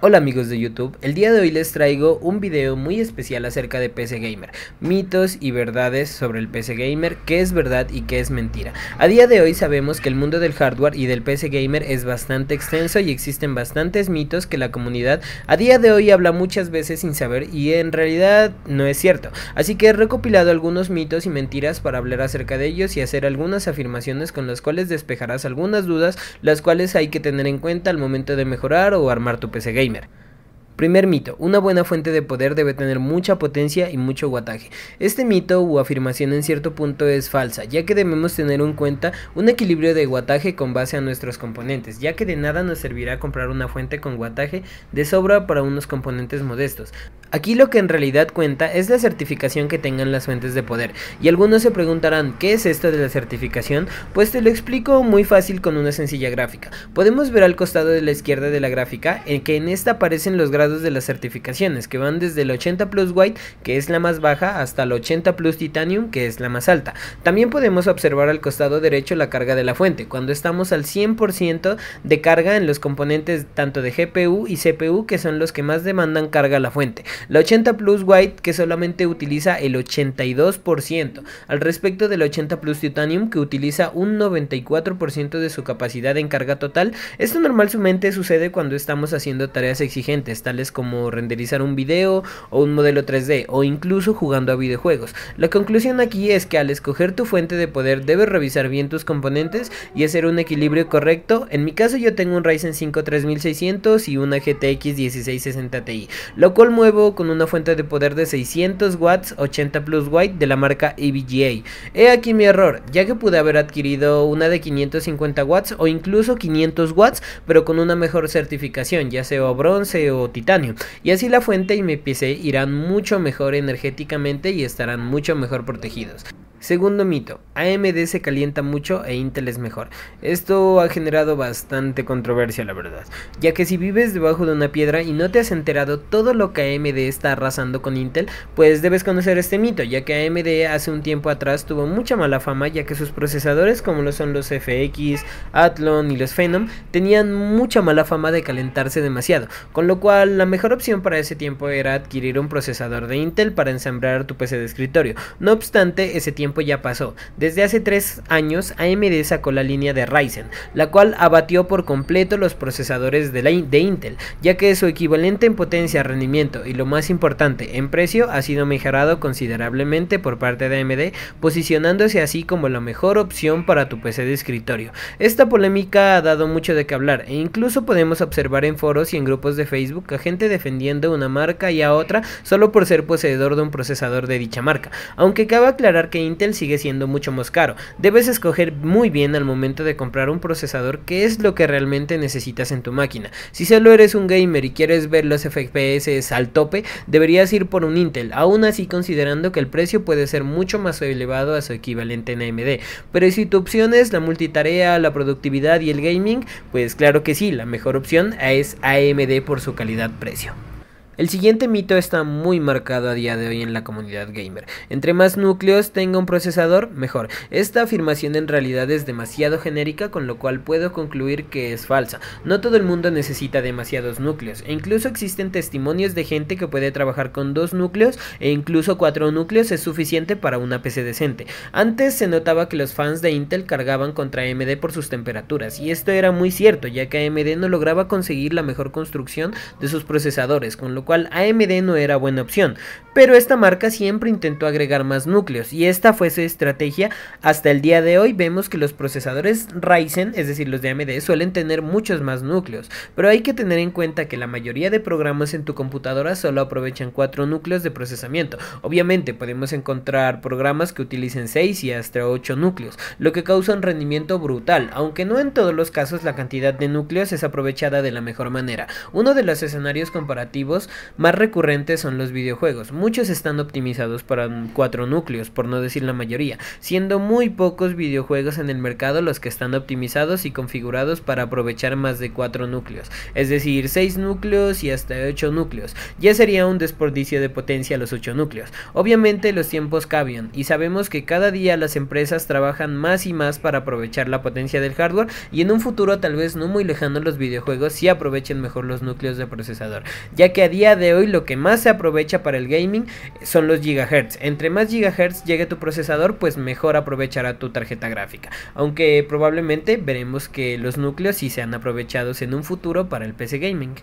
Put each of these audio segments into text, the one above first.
Hola amigos de YouTube, el día de hoy les traigo un video muy especial acerca de PC Gamer, mitos y verdades sobre el PC Gamer, qué es verdad y qué es mentira. A día de hoy sabemos que el mundo del hardware y del PC Gamer es bastante extenso y existen bastantes mitos que la comunidad a día de hoy habla muchas veces sin saber y en realidad no es cierto. Así que he recopilado algunos mitos y mentiras para hablar acerca de ellos y hacer algunas afirmaciones con las cuales despejarás algunas dudas, las cuales hay que tener en cuenta al momento de mejorar o armar tu PC Gamer. Primer mito, una buena fuente de poder debe tener mucha potencia y mucho wattaje. Este mito u afirmación en cierto punto es falsa, ya que debemos tener en cuenta un equilibrio de wattaje con base a nuestros componentes, ya que de nada nos servirá comprar una fuente con wattaje de sobra para unos componentes modestos. Aquí lo que en realidad cuenta es la certificación que tengan las fuentes de poder, y algunos se preguntarán ¿qué es esto de la certificación? Pues te lo explico muy fácil con una sencilla gráfica. Podemos ver al costado de la izquierda de la gráfica que en esta aparecen los grados de las certificaciones, que van desde el 80 Plus White, que es la más baja, hasta el 80 Plus Titanium, que es la más alta. También podemos observar al costado derecho la carga de la fuente, cuando estamos al 100% de carga en los componentes tanto de GPU y CPU, que son los que más demandan carga a la fuente. La 80 Plus White, que solamente utiliza el 82%, al respecto del 80 Plus Titanium, que utiliza un 94% de su capacidad en carga total. Esto normalmente sucede cuando estamos haciendo tareas exigentes, tales como renderizar un video o un modelo 3D o incluso jugando a videojuegos. La conclusión aquí es que al escoger tu fuente de poder debes revisar bien tus componentes y hacer un equilibrio correcto. En mi caso yo tengo un Ryzen 5 3600 y una GTX 1660 Ti, lo cual muevo con una fuente de poder de 600 watts 80 Plus White de la marca EVGA. He aquí mi error, ya que pude haber adquirido una de 550 watts o incluso 500 watts, pero con una mejor certificación, ya sea bronce o titanio, y así la fuente y mi PC irán mucho mejor energéticamente y estarán mucho mejor protegidos. Segundo mito, AMD se calienta mucho e Intel es mejor. Esto ha generado bastante controversia, la verdad, ya que si vives debajo de una piedra y no te has enterado todo lo que AMD está arrasando con Intel, pues debes conocer este mito, ya que AMD hace un tiempo atrás tuvo mucha mala fama, ya que sus procesadores, como lo son los FX, Athlon y los Phenom, tenían mucha mala fama de calentarse demasiado, con lo cual la mejor opción para ese tiempo era adquirir un procesador de Intel para ensamblar tu PC de escritorio. No obstante, ese tiempo ya pasó. Desde hace 3 años AMD sacó la línea de Ryzen, la cual abatió por completo los procesadores de Intel, ya que su equivalente en potencia, rendimiento y lo más importante en precio ha sido mejorado considerablemente por parte de AMD, posicionándose así como la mejor opción para tu PC de escritorio. Esta polémica ha dado mucho de qué hablar e incluso podemos observar en foros y en grupos de Facebook a gente defendiendo una marca y a otra solo por ser poseedor de un procesador de dicha marca, aunque cabe aclarar que Intel sigue siendo mucho más caro. Debes escoger muy bien al momento de comprar un procesador qué es lo que realmente necesitas en tu máquina. Si solo eres un gamer y quieres ver los FPS al tope, deberías ir por un Intel, aún así considerando que el precio puede ser mucho más elevado a su equivalente en AMD. Pero si tu opción es la multitarea, la productividad y el gaming, pues claro que sí, la mejor opción es AMD por su calidad-precio. El siguiente mito está muy marcado a día de hoy en la comunidad gamer. Entre más núcleos tenga un procesador, mejor. Esta afirmación en realidad es demasiado genérica, con lo cual puedo concluir que es falsa. No todo el mundo necesita demasiados núcleos, e incluso existen testimonios de gente que puede trabajar con 2 núcleos e incluso 4 núcleos es suficiente para una PC decente. Antes se notaba que los fans de Intel cargaban contra AMD por sus temperaturas, y esto era muy cierto, ya que AMD no lograba conseguir la mejor construcción de sus procesadores, con lo cual AMD no era buena opción, pero esta marca siempre intentó agregar más núcleos y esta fue su estrategia. Hasta el día de hoy vemos que los procesadores Ryzen, es decir los de AMD, suelen tener muchos más núcleos, pero hay que tener en cuenta que la mayoría de programas en tu computadora solo aprovechan 4 núcleos de procesamiento. Obviamente podemos encontrar programas que utilicen 6 y hasta 8 núcleos, lo que causa un rendimiento brutal, aunque no en todos los casos la cantidad de núcleos es aprovechada de la mejor manera. Uno de los escenarios comparativos más recurrentes son los videojuegos. Muchos están optimizados para 4 núcleos, por no decir la mayoría, siendo muy pocos videojuegos en el mercado los que están optimizados y configurados para aprovechar más de 4 núcleos, es decir, 6 núcleos y hasta 8 núcleos. Ya sería un desperdicio de potencia los 8 núcleos. Obviamente los tiempos cambian y sabemos que cada día las empresas trabajan más y más para aprovechar la potencia del hardware, y en un futuro tal vez no muy lejano los videojuegos sí aprovechen mejor los núcleos de procesador, ya que a día de hoy lo que más se aprovecha para el gaming son los gigahertz. Entre más gigahertz llegue tu procesador, pues mejor aprovechará tu tarjeta gráfica, aunque probablemente veremos que los núcleos sí sean aprovechados en un futuro para el PC gaming.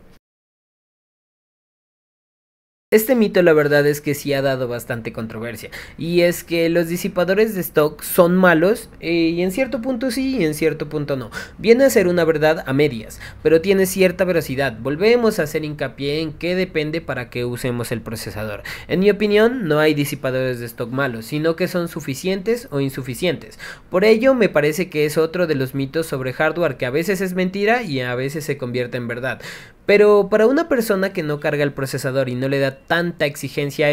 Este mito la verdad es que sí ha dado bastante controversia, y es que los disipadores de stock son malos, y en cierto punto sí y en cierto punto no. Viene a ser una verdad a medias, pero tiene cierta veracidad. Volvemos a hacer hincapié en que depende para que usemos el procesador. En mi opinión no hay disipadores de stock malos, sino que son suficientes o insuficientes. Por ello me parece que es otro de los mitos sobre hardware que a veces es mentira y a veces se convierte en verdad. Pero para una persona que no carga el procesador y no le da tanta exigencia a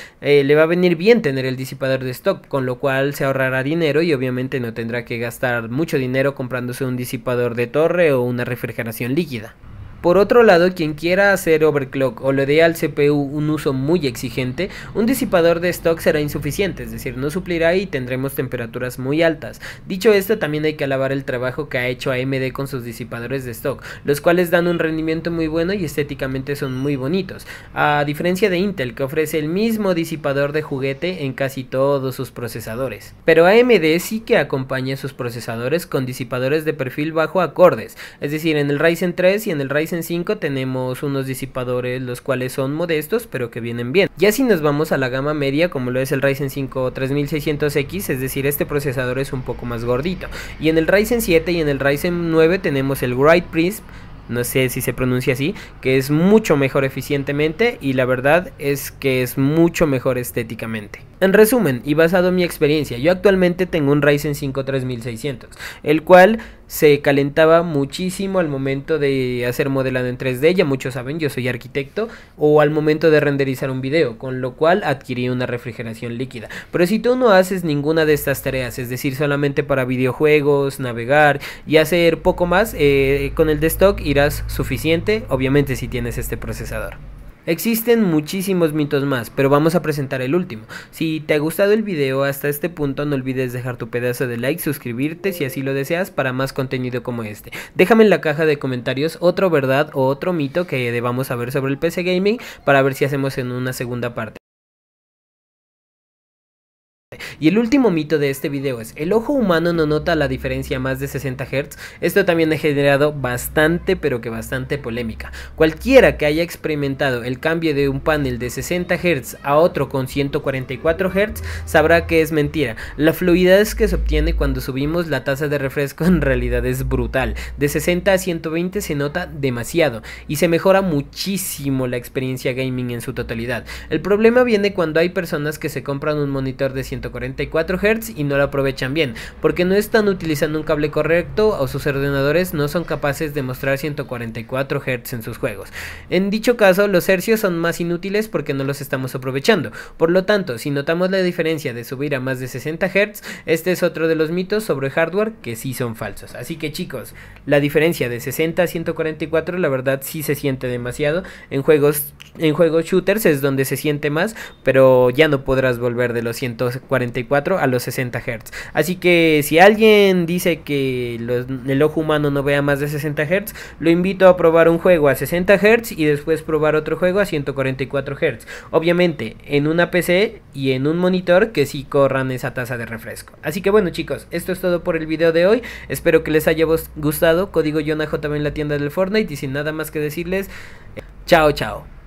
le va a venir bien tener el disipador de stock, con lo cual se ahorrará dinero y obviamente no tendrá que gastar mucho dinero comprándose un disipador de torre o una refrigeración líquida. Por otro lado, quien quiera hacer overclock o le dé al CPU un uso muy exigente, un disipador de stock será insuficiente, es decir, no suplirá y tendremos temperaturas muy altas. Dicho esto, también hay que alabar el trabajo que ha hecho AMD con sus disipadores de stock, los cuales dan un rendimiento muy bueno y estéticamente son muy bonitos, a diferencia de Intel, que ofrece el mismo disipador de juguete en casi todos sus procesadores. Pero AMD sí que acompaña sus procesadores con disipadores de perfil bajo acordes, es decir, en el Ryzen 3 y en el Ryzen 5 tenemos unos disipadores los cuales son modestos pero que vienen bien. Ya si nos vamos a la gama media, como lo es el Ryzen 5 3600X, es decir, este procesador es un poco más gordito, y en el Ryzen 7 y en el Ryzen 9 tenemos el Wright Prism, no sé si se pronuncia así, que es mucho mejor eficientemente y la verdad es que es mucho mejor estéticamente. En resumen, y basado en mi experiencia, yo actualmente tengo un Ryzen 5 3600, el cual se calentaba muchísimo al momento de hacer modelado en 3D, ya muchos saben, yo soy arquitecto, o al momento de renderizar un video, con lo cual adquirí una refrigeración líquida. Pero si tú no haces ninguna de estas tareas, es decir, solamente para videojuegos, navegar y hacer poco más, con el de stock irás suficiente, obviamente si tienes este procesador. Existen muchísimos mitos más, pero vamos a presentar el último. Si te ha gustado el video hasta este punto, no olvides dejar tu pedazo de like, suscribirte si así lo deseas para más contenido como este. Déjame en la caja de comentarios otro verdad o otro mito que debamos saber sobre el PC Gaming para ver si hacemos en una segunda parte. Y el último mito de este video es: el ojo humano no nota la diferencia a más de 60 Hz. Esto también ha generado bastante, pero que bastante polémica. Cualquiera que haya experimentado el cambio de un panel de 60 Hz a otro con 144 Hz sabrá que es mentira. La fluidez que se obtiene cuando subimos la tasa de refresco en realidad es brutal. De 60 a 120 se nota demasiado y se mejora muchísimo la experiencia gaming en su totalidad. El problema viene cuando hay personas que se compran un monitor de 144 Hz y no lo aprovechan bien, porque no están utilizando un cable correcto o sus ordenadores no son capaces de mostrar 144 Hz en sus juegos. En dicho caso, los hercios son más inútiles porque no los estamos aprovechando. Por lo tanto, si notamos la diferencia de subir a más de 60 Hz, este es otro de los mitos sobre hardware que sí son falsos. Así que chicos, la diferencia de 60 a 144 la verdad sí se siente demasiado. En juegos shooters es donde se siente más, pero ya no podrás volver de los 144 a los 60 Hz. Así que si alguien dice que el ojo humano no vea más de 60 Hz, lo invito a probar un juego a 60 Hz y después probar otro juego a 144 Hz. Obviamente en una PC y en un monitor que sí corran esa tasa de refresco. Así que bueno chicos, esto es todo por el video de hoy. Espero que les haya gustado. Código JONAJB en la tienda del Fortnite y sin nada más que decirles, chao chao.